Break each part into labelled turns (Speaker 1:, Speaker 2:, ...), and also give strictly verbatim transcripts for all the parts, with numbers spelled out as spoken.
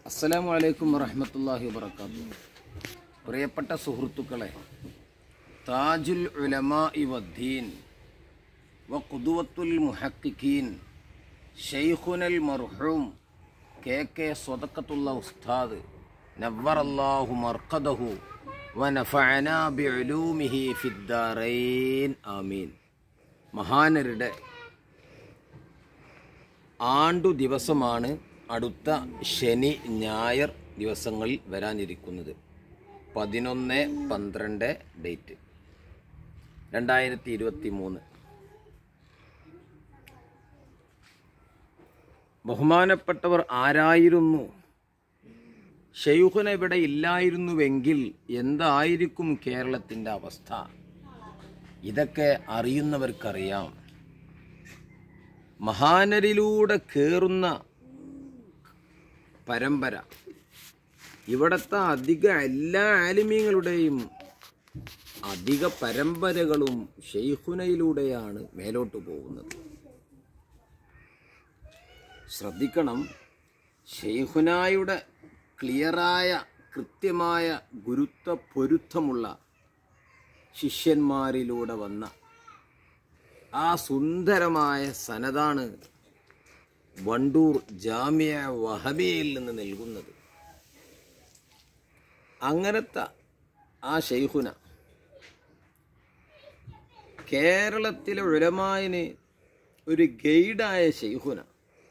Speaker 1: അസ്സലാമു അലൈക്കും വറഹ്മത്തുള്ളാഹി വബറകാതുഹു. പ്രിയപ്പെട്ട സുഹൃത്തുക്കളെ, താജുൽ ഉലമാഇ വദ്ദീൻ വ ഖുദുവത്തുൽ മുഹഖിഖീൻ ശൈഖുനൽ മർഹൂം കെ കെ സ്വദഖത്തുള്ള ഉസ്താദ് നവ്വറല്ലാഹു മർഖദഹു വ നഫഅനാ ബിഉലൂമിഹി ഫിദ്ദാറൈൻ ആമീൻ. മഹാനരുടെ ആണ്ടു ദിവസമാണ് അടുത്ത ശനി ഞായർ ദിവസങ്ങളിൽ വരാനിരിക്കുന്നത്. പതിനൊന്ന് പന്ത്രണ്ട് ഡേറ്റ് രണ്ടായിരത്തി ഇരുപത്തി മൂന്ന്. ബഹുമാനപ്പെട്ടവർ ആരായിരുന്നു? ശൈഖുന ഇവിടെ ഇല്ലായിരുന്നുവെങ്കിൽ എന്തായിരിക്കും കേരളത്തിൻ്റെ അവസ്ഥ? ഇതൊക്കെ അറിയുന്നവർക്കറിയാം. മഹാനരിലൂടെ കയറുന്ന പരമ്പര ഇവിടുത്തെ അധിക എല്ലാ ആലിമീങ്ങളുടെയും അധിക പരമ്പരകളും ശൈഖുനയിലൂടെയാണ് മേലോട്ട് പോകുന്നത്. ശ്രദ്ധിക്കണം, ശൈഖുനായുടെ ക്ലിയറായ കൃത്യമായ ഗുരുത്വ പൊരുത്തമുള്ള ശിഷ്യന്മാരിലൂടെ വന്ന ആ സുന്ദരമായ സനതാണ് വണ്ടൂർ ജാമിയ വഹബിയയിൽ നിന്ന് നൽകുന്നത്. അങ്ങനത്തെ ആ ശൈഖുന കേരളത്തിലെ ഉലമായിന് ഒരു ഗൈഡായ ശൈഖുന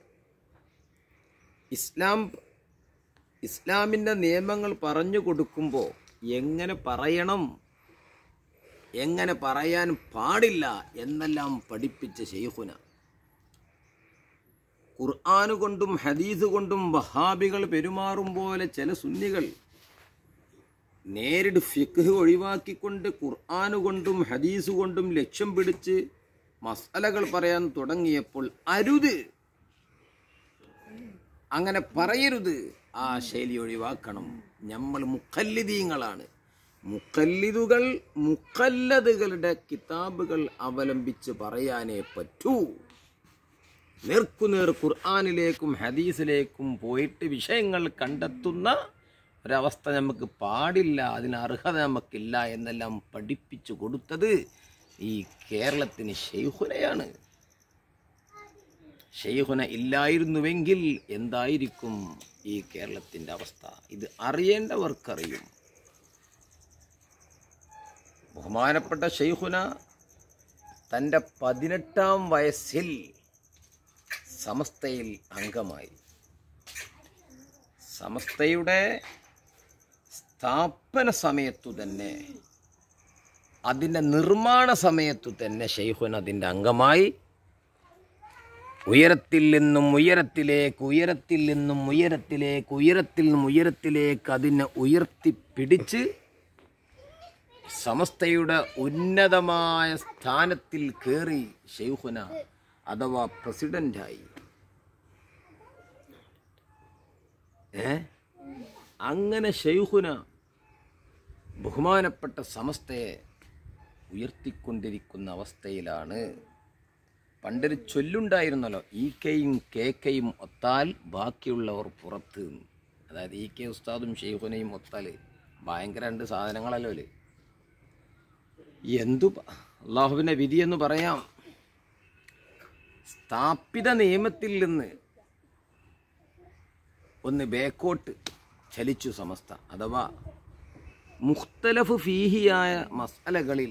Speaker 1: ഇസ്ലാം ഇസ്ലാമിൻ്റെ നിയമങ്ങൾ പറഞ്ഞു കൊടുക്കുമ്പോൾ എങ്ങനെ പറയണം, എങ്ങനെ പറയാൻ പാടില്ല എന്നെല്ലാം പഠിപ്പിച്ച ശൈഖുന. ഖുർആൻ കൊണ്ടും ഹദീസ് കൊണ്ടും വഹാബികൾ പെരുമാറും പോലെ ചില സുന്നികൾ നേരിട്ട് ഫിഖ് ഒഴിവാക്കിക്കൊണ്ട് ഖുർആൻ കൊണ്ടും ഹദീസ് കൊണ്ടും ലക്ഷ്യം പിടിച്ച് മസലകൾ പറയാൻ തുടങ്ങിയപ്പോൾ അരുത്, അങ്ങനെ പറയരുത്, ആ ശൈലി ഒഴിവാക്കണം. നമ്മൾ മുഖല്ലിദീങ്ങളാണ്. മുഖല്ലിദുകൾ മുഖല്ലദുകളുടെ കിതാബുകൾ അവലംബിച്ച് പറയാനേ പറ്റൂ. നേർക്കുനേർ ഖുർആനിലേക്കും ഹദീസിലേക്കും പോയിട്ട് വിഷയങ്ങൾ കണ്ടെത്തുന്ന ഒരവസ്ഥ നമുക്ക് പാടില്ല, അതിന് അർഹത നമുക്കില്ല എന്നെല്ലാം പഠിപ്പിച്ചു കൊടുത്തത് ഈ കേരളത്തിന് ശൈഖുനയാണ്. ശൈഖുന ഇല്ലായിരുന്നുവെങ്കിൽ എന്തായിരിക്കും ഈ കേരളത്തിൻ്റെ അവസ്ഥ? ഇത് അറിയേണ്ടവർക്കറിയും. ബഹുമാനപ്പെട്ട ശൈഖുന തൻ്റെ പതിനെട്ടാം വയസ്സിൽ സമസ്തയിൽ അംഗമായി. സമസ്തയുടെ സ്ഥാപന സമയത്തു തന്നെ, അതിൻ്റെ നിർമ്മാണ സമയത്തു തന്നെ ശൈഖുന അതിൻ്റെ അംഗമായി. ഉയരത്തിൽ നിന്നും ഉയരത്തിലേക്ക്, ഉയരത്തിൽ നിന്നും ഉയരത്തിലേക്ക്, ഉയരത്തിൽ നിന്നും ഉയരത്തിലേക്ക് അതിനെ ഉയർത്തിപ്പിടിച്ച് സമസ്തയുടെ ഉന്നതമായ സ്ഥാനത്തിൽ കയറി ശൈഖുന അഥവാ പ്രസിഡന്റായി. ഏ അങ്ങനെ ശൈഖുന ബഹുമാനപ്പെട്ട സമസ്തയെ ഉയർത്തിക്കൊണ്ടിരിക്കുന്ന അവസ്ഥയിലാണ്. പണ്ടൊരു ചൊല്ലുണ്ടായിരുന്നല്ലോ, ഈ കെയും കെ കെയും ഒത്താൽ ബാക്കിയുള്ളവർ പുറത്ത്. അതായത് ഈ കെ ഉസ്താദും ശൈഖുനയും ഒത്താൽ ഭയങ്കര രണ്ട് സാധനങ്ങളല്ലോ അല്ലേ. എന്തു അള്ളാഹുവിൻ്റെ വിധിയെന്ന് പറയാം. സ്ഥാപിത നിയമത്തിൽ നിന്ന് ഒന്ന് ബേക്കോട്ട് ചലിച്ചു സമസ്ത. അഥവാ മുഖ്തലഫ് ഫീഹിയായ മസ്അലകളിൽ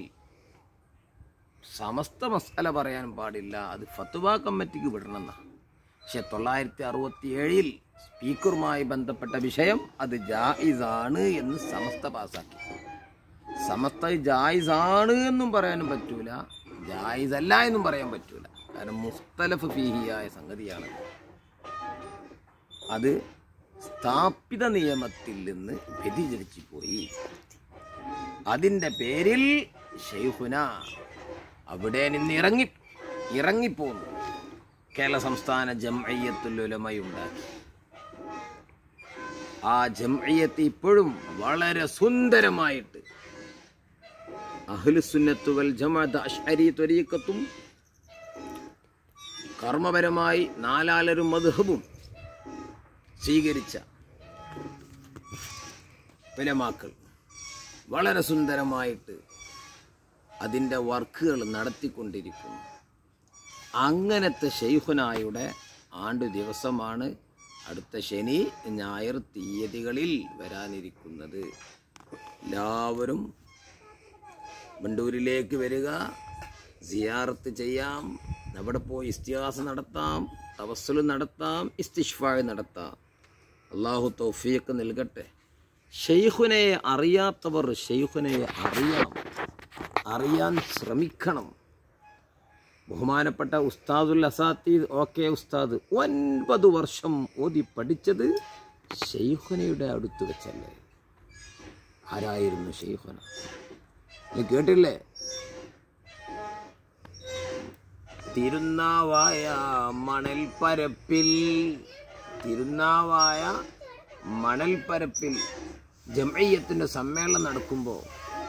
Speaker 1: സമസ്ത മസ്അല പറയാൻ പാടില്ല, അത് ഫത്വ കമ്മിറ്റിക്ക് വിടണമെന്നാണ്. പക്ഷെ തൊള്ളായിരത്തി അറുപത്തി ഏഴിൽ സ്പീക്കറുമായി ബന്ധപ്പെട്ട വിഷയം അത് ജായിസാണ് എന്ന് സമസ്ത പാസാക്കി. സമസ്ത ജായിസാണ് എന്നും പറയാനും പറ്റൂല, ജായിസല്ല എന്നും പറയാൻ പറ്റൂല. കാരണം മുഖ്തലഫ് ഫീഹിയായ സംഗതിയാണ്. അത് സ്ഥാപിത നിയമത്തിൽ നിന്ന് വ്യതിചലിച്ചു പോയി. അതിൻ്റെ പേരിൽ ശൈഖുന അവിടെ നിന്ന് ഇറങ്ങി ഇറങ്ങിപ്പോന്നു. കേരള സംസ്ഥാന ജംഇയ്യത്തുൽ ഉലമയുണ്ടാക്കി. ആ ജംഇയ്യത്ത് ഇപ്പോഴും വളരെ സുന്ദരമായിട്ട് അഹ്ലുസുന്നത്ത് വൽ ജമാഅത്ത് അശ്അരി ത്വരീഖത്തും കർമ്മപരമായി നാലാലരും മദ്ഹബും സ്വീകരിച്ച ഉലമാക്കൾ വളരെ സുന്ദരമായിട്ട് അതിൻ്റെ വർക്കുകൾ നടത്തിക്കൊണ്ടിരിക്കുന്നു. അങ്ങനത്തെ ശൈഖുനായുടെ ആണ്ടു ദിവസമാണ് അടുത്ത ശനി ഞായർ തീയതികളിൽ വരാനിരിക്കുന്നത്. എല്ലാവരും ബണ്ടൂരിലേക്ക് വരിക, സിയാറത്ത് ചെയ്യാം, അവിടെ പോയി ഇസ്തിഹാസ നടത്താം, തവസ്സുൽ നടത്താം, ഇസ്തിശ്ഫാ നടത്താം. അള്ളാഹു തൗഫീഖ് നൽകട്ടെ. ശൈഖുനെ അറിയാത്തവർ ശൈഖുനെ അറിയണം, അറിയാൻ ശ്രമിക്കണം. ബഹുമാനപ്പെട്ട ഉസ്താദുൽ അസാത്തീദ് ഓക്കെ ഉസ്താദ് ഒൻപത് വർഷം ഓതി പഠിച്ചത് ശൈഖുനയുടെ അടുത്ത് വെച്ചല്ലേ. ആരായിരുന്നു ശൈഖുന? നീ കേട്ടില്ലേ? തിരുനാവായ മണൽ പരപ്പിൽ തിരുനാവായ മണൽ പരപ്പിൽ ജംഇയ്യത്തിന്റെ സമ്മേളനം നടക്കുമ്പോൾ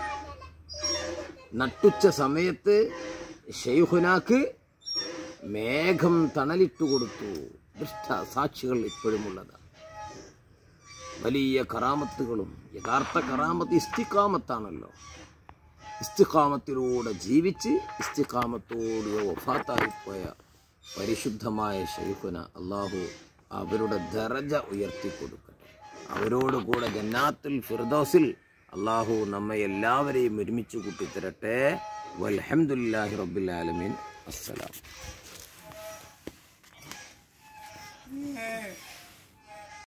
Speaker 1: നട്ടുച്ച സമയത്ത് ശൈഖുനാക്ക് മേഘം തണലിട്ടു കൊടുത്തു. ദൃഷ്ട സാക്ഷികൾ ഇപ്പോഴുമുള്ളതാണ്. വലിയ കറാമത്തുകളും. യഥാർത്ഥ കറാമത്ത് ഇസ്തിഖാമത്താണല്ലോ. ഇസ്തിഖാമത്തിലൂടെ ജീവിച്ച് ഇസ്തിഖാമത്തോട് വഫാത്തായിപ്പോയ പരിശുദ്ധമായ ശൈഖുന അള്ളാഹു അവരുടെ ദറജ ഉയർത്തിക്കൊടുക്കട്ടെ. അവരോട് കൂടെ ജന്നാത്തുൽ ഫിർദൗസിൽ അള്ളാഹു നമ്മെ എല്ലാവരെയും ഒരുമിച്ച് കൂട്ടിത്തരട്ടെ. വൽഹംദുലില്ലാഹി റബ്ബിൽ ആലമീൻ. അസ്സലാം.